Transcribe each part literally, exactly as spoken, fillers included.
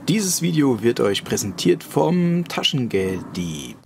Dieses Video wird euch präsentiert vom Taschengelddieb.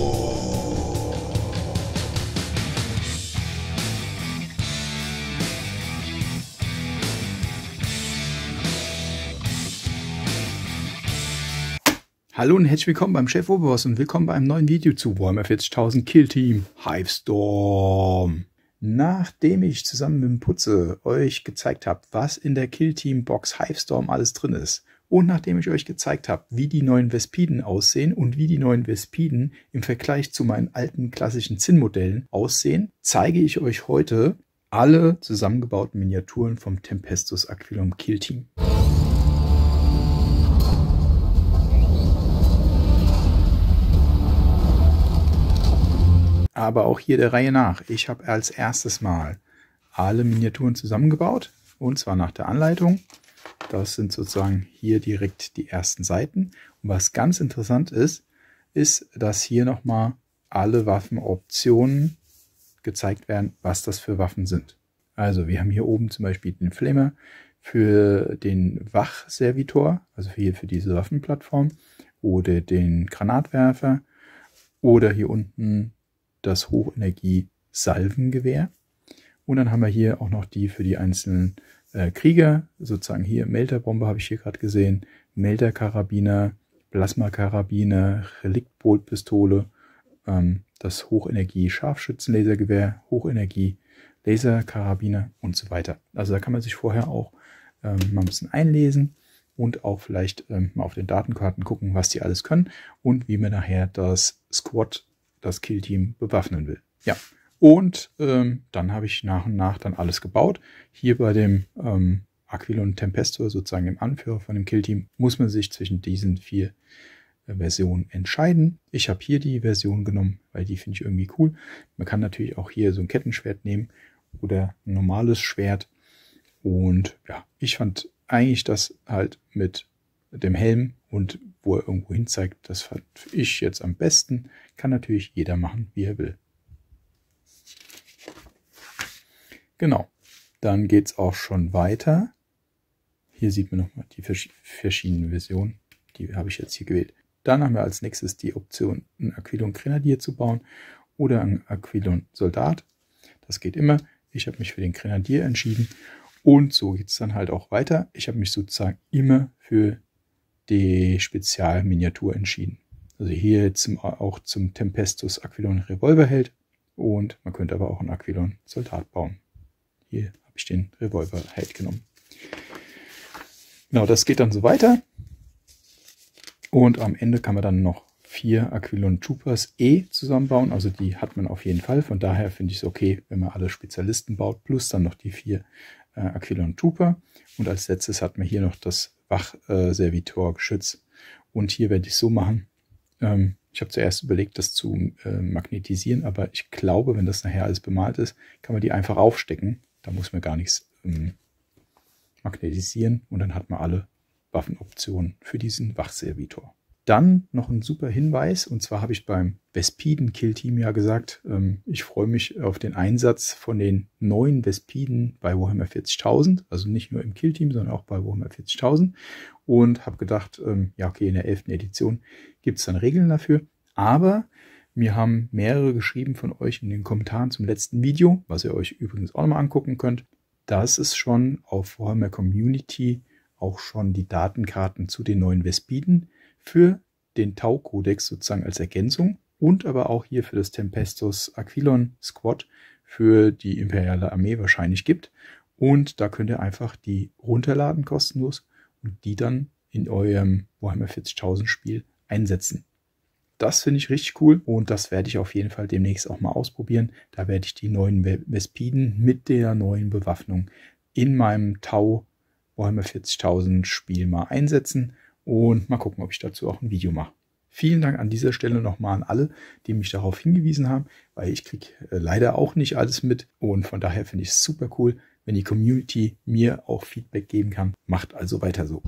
Hallo und herzlich willkommen beim Chef Oberboss und willkommen bei einem neuen Video zu Warhammer vierzigtausend Kill Team Hivestorm. Nachdem ich zusammen mit dem Putze euch gezeigt habe, was in der Kill Team Box Hivestorm alles drin ist, und nachdem ich euch gezeigt habe, wie die neuen Vespiden aussehen und wie die neuen Vespiden im Vergleich zu meinen alten klassischen Zinnmodellen aussehen, zeige ich euch heute alle zusammengebauten Miniaturen vom Tempestus Aquilum Kill Team. Aber auch hier der Reihe nach. Ich habe als erstes mal alle Miniaturen zusammengebaut, und zwar nach der Anleitung. Das sind sozusagen hier direkt die ersten Seiten. Und was ganz interessant ist, ist, dass hier nochmal alle Waffenoptionen gezeigt werden, was das für Waffen sind. Also wir haben hier oben zum Beispiel den Flamer für den Wachservitor, also hier für diese Waffenplattform, oder den Granatwerfer, oder hier unten das Hochenergie-Salvengewehr. Und dann haben wir hier auch noch die für die einzelnen äh, Krieger, sozusagen hier Melterbombe habe ich hier gerade gesehen, Melterkarabiner, Plasmakarabiner, Reliktboltpistole, ähm, das Hochenergie-Scharfschützenlasergewehr, Hochenergie-Laserkarabiner und so weiter. Also da kann man sich vorher auch ähm, mal ein bisschen einlesen und auch vielleicht ähm, mal auf den Datenkarten gucken, was die alles können und wie man nachher das Squad, das Killteam bewaffnen will. Ja, und ähm, dann habe ich nach und nach dann alles gebaut. Hier bei dem ähm, Aquilon Tempestor, sozusagen dem Anführer von dem Killteam, muss man sich zwischen diesen vier äh, Versionen entscheiden. Ich habe hier die Version genommen, weil die finde ich irgendwie cool. Man kann natürlich auch hier so ein Kettenschwert nehmen oder ein normales Schwert. Und ja, ich fand eigentlich das halt mit dem Helm und wo er irgendwo hin zeigt, das fand ich jetzt am besten. Kann natürlich jeder machen, wie er will. Genau, dann geht es auch schon weiter. Hier sieht man nochmal die vers verschiedenen Versionen. Die habe ich jetzt hier gewählt. Dann haben wir als nächstes die Option, ein Aquilon Grenadier zu bauen oder ein Aquilon Soldat. Das geht immer. Ich habe mich für den Grenadier entschieden. Und so geht es dann halt auch weiter. Ich habe mich sozusagen immer für die Spezialminiatur entschieden. Also hier jetzt zum, auch zum Tempestus Aquilon Revolverheld. Und man könnte aber auch einen Aquilon Soldat bauen. Hier habe ich den Revolverheld genommen. Genau, das geht dann so weiter. Und am Ende kann man dann noch vier Aquilon Troopers E zusammenbauen. Also die hat man auf jeden Fall. Von daher finde ich es okay, wenn man alle Spezialisten baut. Plus dann noch die vier äh, Aquilon Trooper. Und als letztes hat man hier noch das Wachservitor-Geschütz. Und hier werde ich es so machen. Ähm, ich habe zuerst überlegt, das zu äh, magnetisieren. Aber ich glaube, wenn das nachher alles bemalt ist, kann man die einfach aufstecken. Da muss man gar nichts ähm, magnetisieren. Und dann hat man alle Waffenoptionen für diesen Wachservitor. Dann noch ein super Hinweis, und zwar habe ich beim Vespiden Kill Team ja gesagt, ähm, ich freue mich auf den Einsatz von den neuen Vespiden bei Warhammer vierzigtausend, also nicht nur im Kill Team, sondern auch bei Warhammer vierzigtausend, und habe gedacht, ähm, ja okay, in der elften Edition gibt es dann Regeln dafür, aber mir haben mehrere geschrieben von euch in den Kommentaren zum letzten Video, was ihr euch übrigens auch nochmal angucken könnt, dass es schon auf Warhammer Community auch schon die Datenkarten zu den neuen Vespiden für den Tau-Kodex sozusagen als Ergänzung und aber auch hier für das Tempestus Aquilon Squad für die imperiale Armee wahrscheinlich gibt. Und da könnt ihr einfach die runterladen kostenlos und die dann in eurem Warhammer vierzigtausend Spiel einsetzen. Das finde ich richtig cool und das werde ich auf jeden Fall demnächst auch mal ausprobieren. Da werde ich die neuen Vespiden mit der neuen Bewaffnung in meinem Tau Warhammer vierzigtausend Spiel mal einsetzen. Und mal gucken, ob ich dazu auch ein Video mache. Vielen Dank an dieser Stelle nochmal an alle, die mich darauf hingewiesen haben, weil ich kriege äh, leider auch nicht alles mit. Und von daher finde ich es super cool, wenn die Community mir auch Feedback geben kann. Macht also weiter so.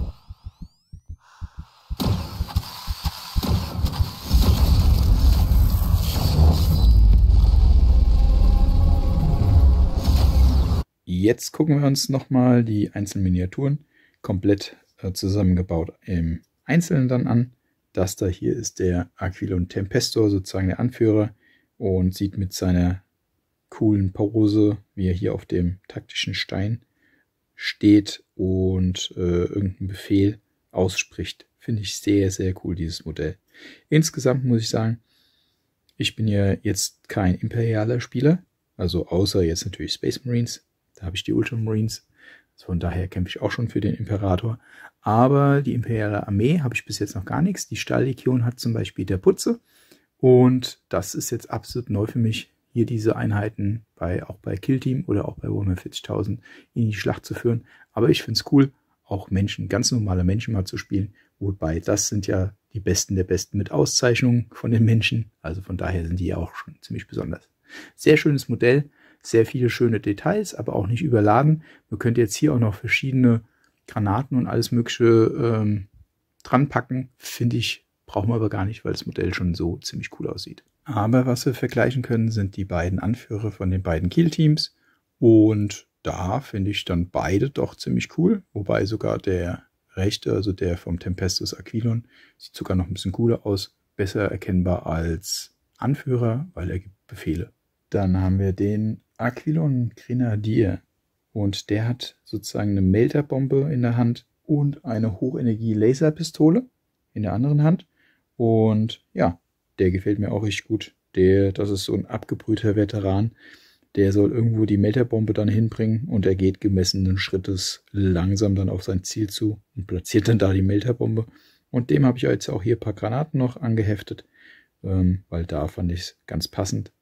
Jetzt gucken wir uns nochmal die einzelnen Miniaturen komplett äh, zusammengebaut im einzelnen dann an. Das da hier ist der Aquilon Tempestor, sozusagen der Anführer, und sieht mit seiner coolen Pose, wie er hier auf dem taktischen Stein steht und äh, irgendeinen Befehl ausspricht. Finde ich sehr, sehr cool, dieses Modell. Insgesamt muss ich sagen, ich bin ja jetzt kein imperialer Spieler, also außer jetzt natürlich Space Marines, da habe ich die Ultramarines, also von daher kämpfe ich auch schon für den Imperator, aber die imperiale Armee habe ich bis jetzt noch gar nichts. Die Stahllegion hat zum Beispiel der Putze und das ist jetzt absolut neu für mich, hier diese Einheiten bei, auch bei Kill Team oder auch bei Warhammer vierzigtausend in die Schlacht zu führen, aber ich finde es cool, auch Menschen, ganz normale Menschen mal zu spielen, wobei das sind ja die Besten der Besten mit Auszeichnungen von den Menschen, also von daher sind die ja auch schon ziemlich besonders. Sehr schönes Modell, sehr viele schöne Details, aber auch nicht überladen. Man könnte jetzt hier auch noch verschiedene Granaten und alles mögliche ähm, dran packen, finde ich, brauchen wir aber gar nicht, weil das Modell schon so ziemlich cool aussieht. Aber was wir vergleichen können, sind die beiden Anführer von den beiden Kill-Teams und da finde ich dann beide doch ziemlich cool, wobei sogar der rechte, also der vom Tempestus Aquilon, sieht sogar noch ein bisschen cooler aus, besser erkennbar als Anführer, weil er gibt Befehle. Dann haben wir den Aquilon Grenadier und der hat sozusagen eine Melterbombe in der Hand und eine Hochenergie-Laserpistole in der anderen Hand und ja, der gefällt mir auch richtig gut. Der, das ist so ein abgebrühter Veteran, der soll irgendwo die Melterbombe dann hinbringen und er geht gemessenen Schrittes langsam dann auf sein Ziel zu und platziert dann da die Melterbombe. Und dem habe ich jetzt auch hier ein paar Granaten noch angeheftet, ähm, weil da fand ich es ganz passend.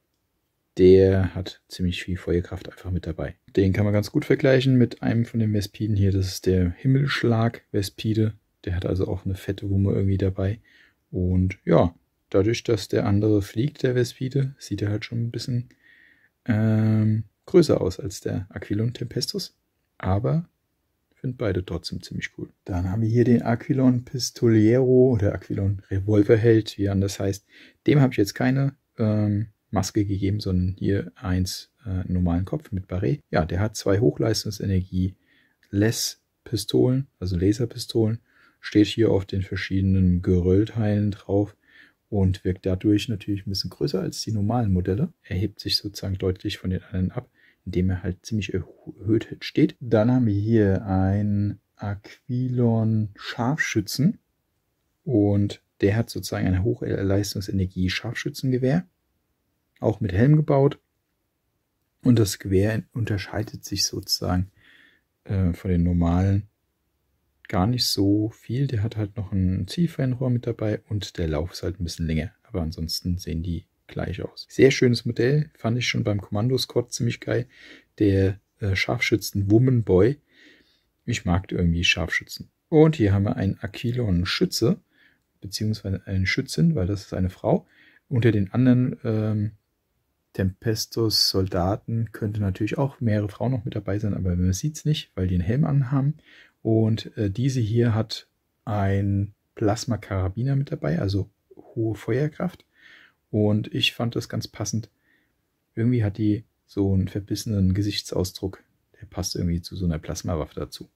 Der hat ziemlich viel Feuerkraft einfach mit dabei. Den kann man ganz gut vergleichen mit einem von den Vespiden hier. Das ist der Himmelschlag-Vespide. Der hat also auch eine fette Wumme irgendwie dabei. Und ja, dadurch, dass der andere fliegt, der Vespide, sieht er halt schon ein bisschen ähm, größer aus als der Aquilon Tempestus. Aber ich finde beide trotzdem ziemlich cool. Dann haben wir hier den Aquilon Pistoliero oder Aquilon Revolverheld, wie er anders heißt. Dem habe ich jetzt keine ähm, Maske gegeben, sondern hier eins äh, normalen Kopf mit Barret. Ja, der hat zwei Hochleistungsenergie Less Pistolen, also Laserpistolen, steht hier auf den verschiedenen Geröllteilen drauf und wirkt dadurch natürlich ein bisschen größer als die normalen Modelle. Er hebt sich sozusagen deutlich von den anderen ab, indem er halt ziemlich erhöht steht. Dann haben wir hier einen Aquilon Scharfschützen und der hat sozusagen eine Hochleistungsenergie Scharfschützengewehr, auch mit Helm gebaut. Und das Gewehr unterscheidet sich sozusagen äh, von den normalen gar nicht so viel. Der hat halt noch ein Zielfernrohr mit dabei und der Lauf ist halt ein bisschen länger. Aber ansonsten sehen die gleich aus. Sehr schönes Modell, fand ich schon beim Kommando-Squad ziemlich geil. Der äh, Scharfschützen Womanboy. Ich mag irgendwie Scharfschützen. Und hier haben wir einen Aquilon Schütze, beziehungsweise eine Schützin, weil das ist eine Frau. Unter den anderen ähm, Tempestus Soldaten könnte natürlich auch mehrere Frauen noch mit dabei sein, aber man sieht es nicht, weil die einen Helm anhaben. Und äh, diese hier hat ein Plasma-Karabiner mit dabei, also hohe Feuerkraft. Und ich fand das ganz passend. Irgendwie hat die so einen verbissenen Gesichtsausdruck. Der passt irgendwie zu so einer Plasmawaffe dazu.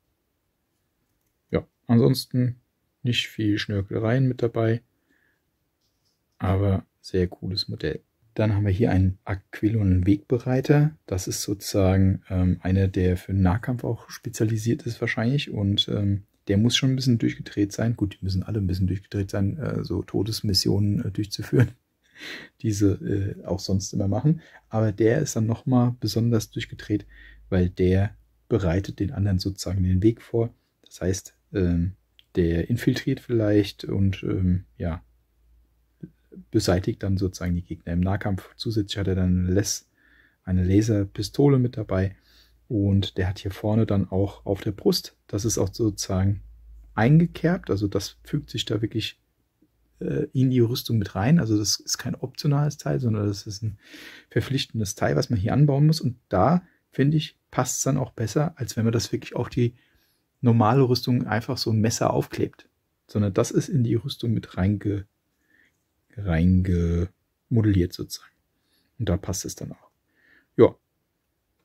Ja, ansonsten nicht viel Schnörkeleien mit dabei. Aber sehr cooles Modell. Dann haben wir hier einen Aquilon Wegbereiter. Das ist sozusagen ähm, einer, der für den Nahkampf auch spezialisiert ist wahrscheinlich. Und ähm, der muss schon ein bisschen durchgedreht sein. Gut, die müssen alle ein bisschen durchgedreht sein, äh, so Todesmissionen äh, durchzuführen. Diese äh, auch sonst immer machen. Aber der ist dann nochmal besonders durchgedreht, weil der bereitet den anderen sozusagen den Weg vor. Das heißt, ähm, der infiltriert vielleicht und ähm, ja, beseitigt dann sozusagen die Gegner im Nahkampf. Zusätzlich hat er dann Les, eine Laserpistole mit dabei und der hat hier vorne dann auch auf der Brust, das ist auch sozusagen eingekerbt, also das fügt sich da wirklich äh, in die Rüstung mit rein, also das ist kein optionales Teil, sondern das ist ein verpflichtendes Teil, was man hier anbauen muss und da, finde ich, passt es dann auch besser, als wenn man das wirklich auf die normale Rüstung einfach so ein Messer aufklebt, sondern das ist in die Rüstung mit reinge reingemodelliert sozusagen. Und da passt es dann auch. Ja.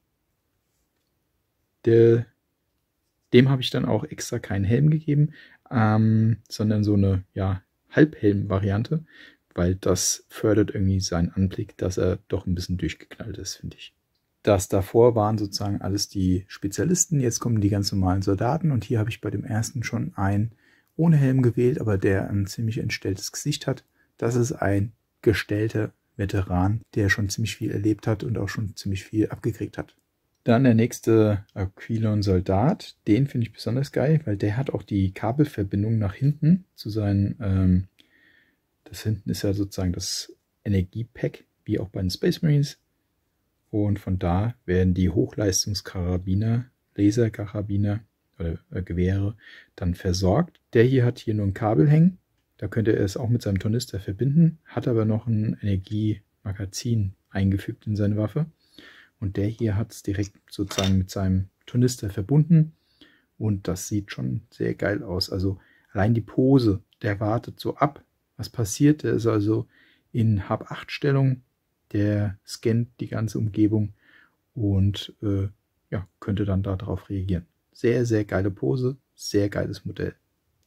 Der, dem habe ich dann auch extra keinen Helm gegeben. ähm, sondern so eine ja, Halbhelm-Variante, weil das fördert irgendwie seinen Anblick, dass er doch ein bisschen durchgeknallt ist, finde ich. Das davor waren sozusagen alles die Spezialisten, jetzt kommen die ganz normalen Soldaten und hier habe ich bei dem ersten schon einen ohne Helm gewählt, aber der ein ziemlich entstelltes Gesicht hat. Das ist ein gestellter Veteran, der schon ziemlich viel erlebt hat und auch schon ziemlich viel abgekriegt hat. Dann der nächste Aquilon-Soldat, den finde ich besonders geil, weil der hat auch die Kabelverbindung nach hinten zu seinen, ähm, das hinten ist ja sozusagen das Energiepack, wie auch bei den Space Marines. Und von da werden die Hochleistungskarabiner, Laserkarabiner oder äh, Gewehre dann versorgt. Der hier hat hier nur ein Kabel hängen. Da könnte er es auch mit seinem Tornister verbinden, hat aber noch ein Energiemagazin eingefügt in seine Waffe. Und der hier hat es direkt sozusagen mit seinem Tornister verbunden. Und das sieht schon sehr geil aus. Also allein die Pose, der wartet so ab, was passiert. Der ist also in Hab acht Stellung. Der scannt die ganze Umgebung und äh, ja, könnte dann darauf reagieren. Sehr, sehr geile Pose, sehr geiles Modell.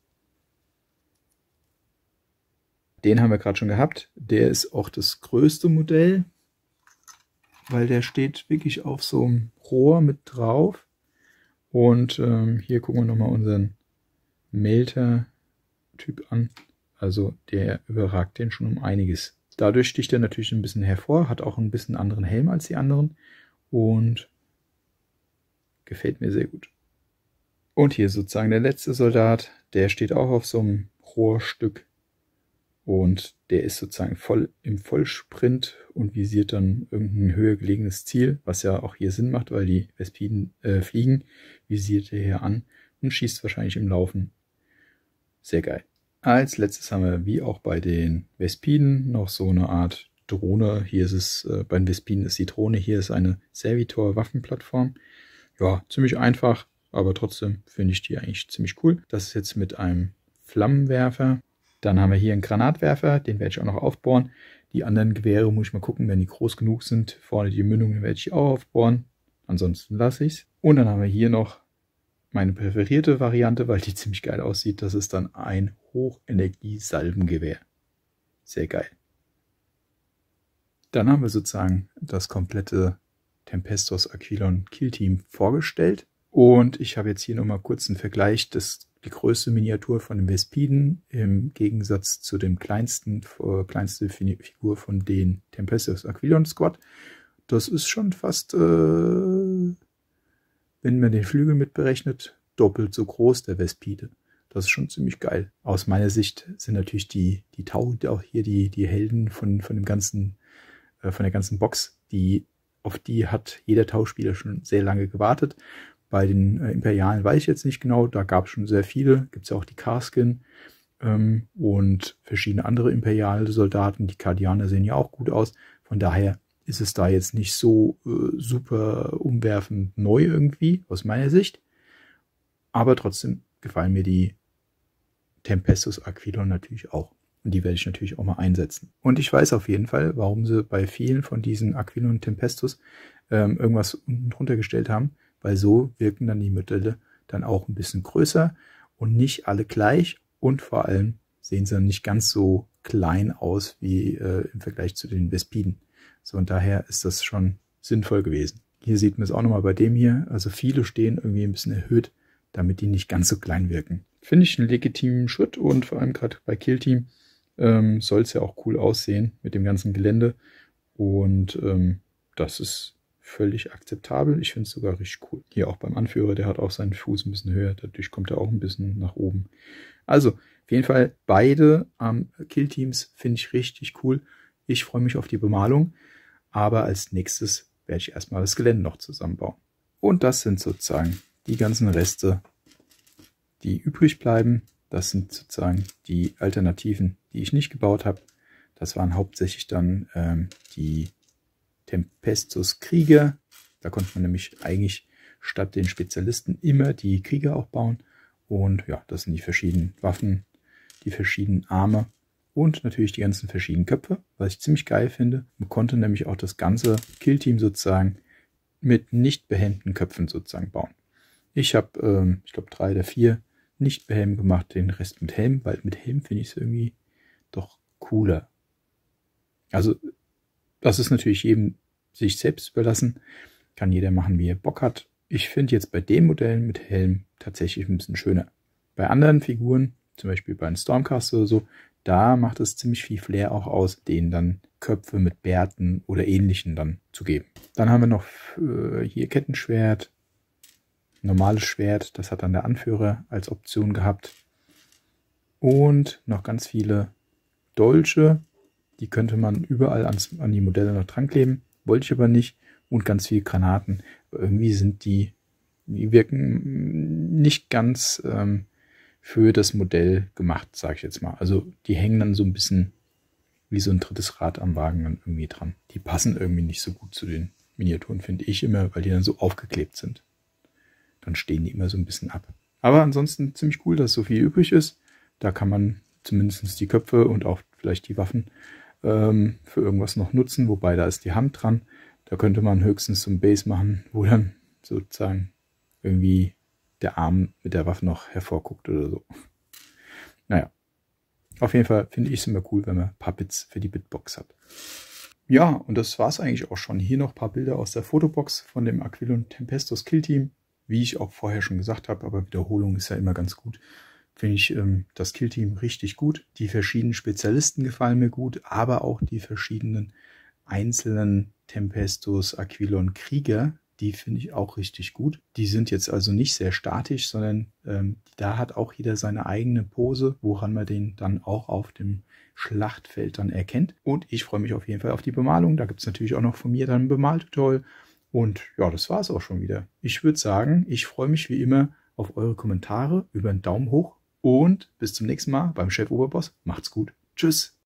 Den haben wir gerade schon gehabt. Der ist auch das größte Modell, weil der steht wirklich auf so einem Rohr mit drauf. Und ähm, hier gucken wir nochmal unseren Melter-Typ an. Also der überragt den schon um einiges. Dadurch sticht er natürlich ein bisschen hervor, hat auch ein bisschen anderen Helm als die anderen und gefällt mir sehr gut. Und hier sozusagen der letzte Soldat, der steht auch auf so einem Rohrstück und der ist sozusagen voll im Vollsprint und visiert dann irgendein höher gelegenes Ziel, was ja auch hier Sinn macht, weil die Vespiden äh, fliegen, visiert er hier an und schießt wahrscheinlich im Laufen. Sehr geil. Als letztes haben wir, wie auch bei den Vespiden, noch so eine Art Drohne. Hier ist es, äh, bei den Vespiden ist die Drohne, hier ist eine Servitor-Waffenplattform. Ja, ziemlich einfach, aber trotzdem finde ich die eigentlich ziemlich cool. Das ist jetzt mit einem Flammenwerfer. Dann haben wir hier einen Granatwerfer, den werde ich auch noch aufbohren. Die anderen Gewehre muss ich mal gucken, wenn die groß genug sind. Vorne die Mündungen werde ich auch aufbohren. Ansonsten lasse ich es. Und dann haben wir hier noch meine präferierte Variante, weil die ziemlich geil aussieht. Das ist dann ein Hochenergie-Salvengewehr. Sehr geil. Dann haben wir sozusagen das komplette Tempestos Aquilon Kill Team vorgestellt. Und ich habe jetzt hier nochmal kurz einen Vergleich. Das die größte Miniatur von den Vespiden im Gegensatz zu dem kleinsten, äh, kleinste Figur von den Tempestos Aquilon Squad. Das ist schon fast, äh, wenn man den Flügel mitberechnet, doppelt so groß, der Vespide. Das ist schon ziemlich geil. Aus meiner Sicht sind natürlich die, die Tau, auch hier die, die Helden von, von dem ganzen, äh, von der ganzen Box, die, auf die hat jeder Tauspieler schon sehr lange gewartet. Bei den äh, Imperialen weiß ich jetzt nicht genau, da gab es schon sehr viele. Gibt es ja auch die Karskin ähm, und verschiedene andere imperiale Soldaten. Die Kardianer sehen ja auch gut aus. Von daher ist es da jetzt nicht so äh, super umwerfend neu irgendwie, aus meiner Sicht. Aber trotzdem gefallen mir die Tempestos Aquilon natürlich auch. Und die werde ich natürlich auch mal einsetzen. Und ich weiß auf jeden Fall, warum sie bei vielen von diesen Aquilon Tempestos ähm, irgendwas unten drunter gestellt haben. Weil so wirken dann die Modelle dann auch ein bisschen größer und nicht alle gleich. Und vor allem sehen sie dann nicht ganz so klein aus wie äh, im Vergleich zu den Vespiden. So, und daher ist das schon sinnvoll gewesen. Hier sieht man es auch nochmal bei dem hier. Also viele stehen irgendwie ein bisschen erhöht, damit die nicht ganz so klein wirken. Finde ich einen legitimen Schritt und vor allem gerade bei Kill Team ähm, soll es ja auch cool aussehen mit dem ganzen Gelände. Und ähm, das ist völlig akzeptabel. Ich finde es sogar richtig cool. Hier auch beim Anführer, der hat auch seinen Fuß ein bisschen höher. Dadurch kommt er auch ein bisschen nach oben. Also, auf jeden Fall beide ähm, Kill-Teams finde ich richtig cool. Ich freue mich auf die Bemalung. Aber als nächstes werde ich erstmal das Gelände noch zusammenbauen. Und das sind sozusagen die ganzen Reste, die übrig bleiben. Das sind sozusagen die Alternativen, die ich nicht gebaut habe. Das waren hauptsächlich dann ähm, die Tempestos Krieger. Da konnte man nämlich eigentlich statt den Spezialisten immer die Krieger auch bauen. Und ja, das sind die verschiedenen Waffen, die verschiedenen Arme und natürlich die ganzen verschiedenen Köpfe, was ich ziemlich geil finde. Man konnte nämlich auch das ganze Killteam sozusagen mit nicht behemmten Köpfen sozusagen bauen. Ich habe, ähm, ich glaube, drei oder vier nicht behelm gemacht, den Rest mit Helm, weil mit Helm finde ich es irgendwie doch cooler. Also das ist natürlich jedem sich selbst überlassen, kann jeder machen, wie er Bock hat. Ich finde jetzt bei den Modellen mit Helm tatsächlich ein bisschen schöner. Bei anderen Figuren, zum Beispiel bei einem Stormcaster oder so, da macht es ziemlich viel Flair auch aus, denen dann Köpfe mit Bärten oder Ähnlichen dann zu geben. Dann haben wir noch äh, hier Kettenschwert, normales Schwert, das hat dann der Anführer als Option gehabt. Und noch ganz viele Dolche, die könnte man überall ans, an die Modelle noch dran kleben, wollte ich aber nicht. Und ganz viele Granaten. Aber irgendwie sind die, die wirken nicht ganz ähm, für das Modell gemacht, sage ich jetzt mal. Also die hängen dann so ein bisschen wie so ein drittes Rad am Wagen dann irgendwie dran. Die passen irgendwie nicht so gut zu den Miniaturen, finde ich immer, weil die dann so aufgeklebt sind. Dann stehen die immer so ein bisschen ab. Aber ansonsten ziemlich cool, dass so viel übrig ist. Da kann man zumindest die Köpfe und auch vielleicht die Waffen ähm, für irgendwas noch nutzen, wobei da ist die Hand dran. Da könnte man höchstens so ein Base machen, wo dann sozusagen irgendwie der Arm mit der Waffe noch hervorguckt oder so. Naja, auf jeden Fall finde ich es immer cool, wenn man ein paar Bits für die Bitbox hat. Ja, und das war es eigentlich auch schon. Hier noch ein paar Bilder aus der Fotobox von dem Aquilon Tempestos Killteam. Wie ich auch vorher schon gesagt habe, aber Wiederholung ist ja immer ganz gut. Finde ich ähm, das Killteam richtig gut. Die verschiedenen Spezialisten gefallen mir gut, aber auch die verschiedenen einzelnen Tempestos Aquilon Krieger, die finde ich auch richtig gut. Die sind jetzt also nicht sehr statisch, sondern ähm, da hat auch jeder seine eigene Pose, woran man den dann auch auf dem Schlachtfeld dann erkennt. Und ich freue mich auf jeden Fall auf die Bemalung. Da gibt es natürlich auch noch von mir dann ein Bemaltutorial. Und ja, das war es auch schon wieder. Ich würde sagen, ich freue mich wie immer auf eure Kommentare, über einen Daumen hoch und bis zum nächsten Mal beim Chef Oberboss. Macht's gut. Tschüss.